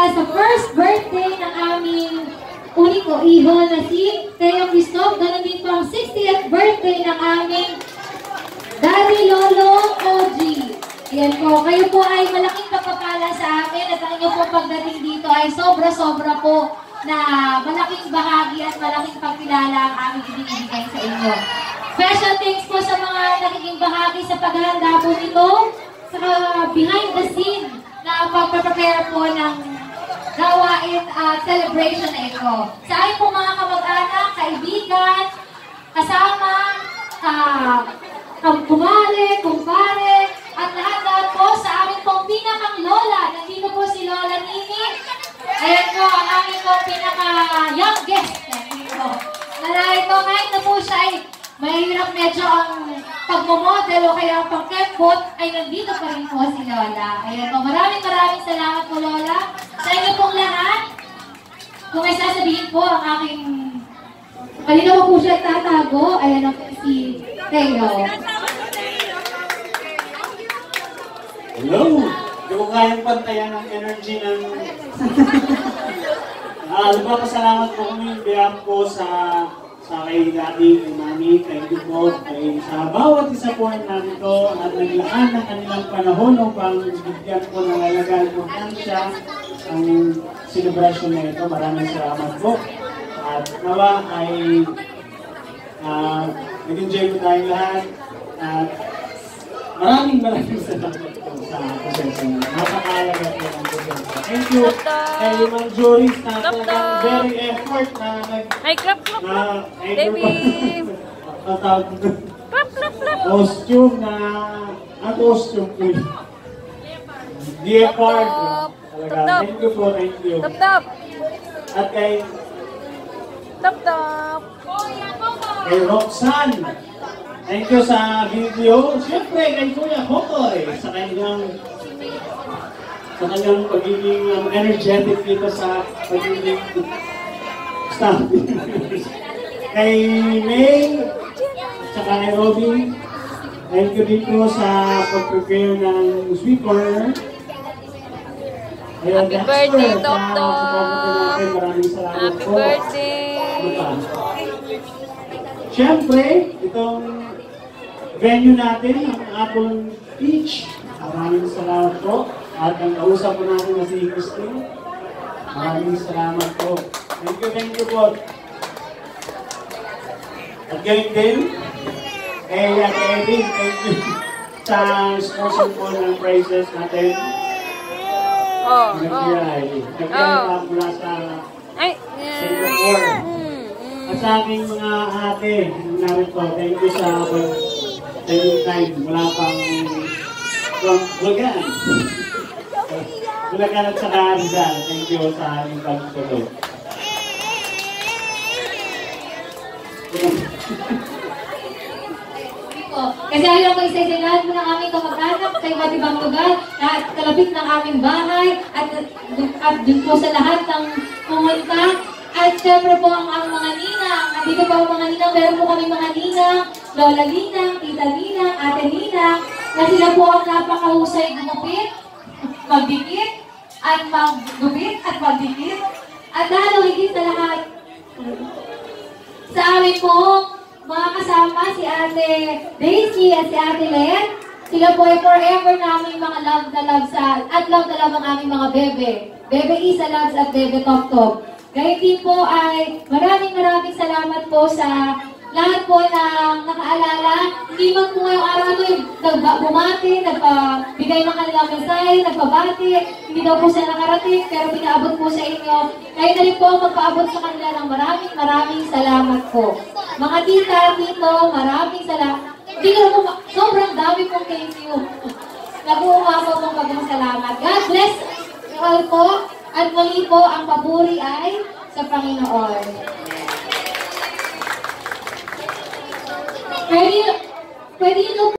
Sa first birthday ng aming uniko iho na si Teo Cristof, ganun din po ang 60th birthday ng aming Daddy Lolo Oji. Ayan po, kayo po ay malaking pagpapala sa amin at ang inyong po pagdating dito ay sobra-sobra po na malaking bahagi at malaking pagkilala ang aming ibinibigay sa inyo. Special thanks po sa mga nagiging bahagi sa paghahanda po nito, sa behind the scene na pagpaprepare po ng gawain at celebration na ito. Sa aking po mga kamag-anak, kaibigan, kasama, kumpare, at lahat po sa aming pong pinakang lola. Nandito po si Lola Nini. Ayan po ang aming pong pinaka-youngest. Narito, kahit na po siya ay mahirap medyo ang pagmamodel o kaya ang pagkempot, ay nandito pa rin po si Lola. Ayan po, maraming salamat po Lola. Sa inyo pong lahat, kung may sasabihin po ang aking, kanina po siya tatago, ayan po si Teo. Hello! Hindi ko kayang pantayan ang energy ng... Nagpapasalamat po kami biyak po sa kay Daddy, kay Mami, kay Dugo, sa bawat isa po narito at naglaan ng kanilang panahon upang bigyan po ng alagaan po siya ang celebration na ito. Maraming salamat po. At nawa ay nag-enjoy po tayong lahat. At maraming salamat po sa presensya. Napakalaga po ang presensya. Thank you kay Mang Joris na talagang very effort na clap. Baby! Costume na... costume po yun. Leopard. Thank you po, thank you. Tap. At kay... Tap. Kay Roxanne. Thank you sa video. Siyempre, kay Kuya Hokoy sa kanyang pagiging energetic dito sa pagiging staff. Kay May, saka kay Robby, thank you dito sa pag-prepare ng sweeper. Happy birthday, Doktor! Maraming salamat Happy po. birthday! Siyempre, itong venue natin, ang Apple Beach. Maraming salamat po. At ang kausap po natin na si Christine. Maraming salamat po. Thank you po. At ganyan din, kay Edwin, thank you sa sponsor po ng prizes natin. Nagkaya mula sa Singapore. At sa aking mga ate, narito, thank you sa time. Wala pang Bulacan. Bulacan at saka Rizal. Thank you sa aming pagtutulog. Kasi ayaw ko isa-isa lahat mo ng aming kamag-anak sa iba't ibang lugar, at kalapit ng aming bahay, at dun po sa lahat ng pumunta. At syempre po ang mga ninang, nandito po ang mga ninang, meron po kami mga ninang, Lola Ninang, Tita Ninang, Ate Ninang, na sila po ang napakahusay gumupit, magdikit, at maggupit, at magdikit. At lalo higit sa lahat, sa amin po, mga kasama, si Ate Daisy at si Ate Len, sila po ay forever namin mga love na love at love na love ang aming mga bebe. Bebe Isa Loves at Bebe Top Top. Gayun din po ay maraming salamat po sa lahat po na nakaalala. Hindi man po ngayong araw ito nagbumati, nagbigay ng kanilang mensahe, nagpabati. Hindi daw po sila nakarating, pero pinaabot po sa inyo. Kayo na rin po magpaabot sa kanila ng maraming salamat po. Mga tita, tito, maraming salamat. Hindi ko po, sobrang dami pong thank you. Nabuha po pong pagmasalamat. God bless you all po. At muli po, ang papuri ay sa Panginoon. Pwede nyo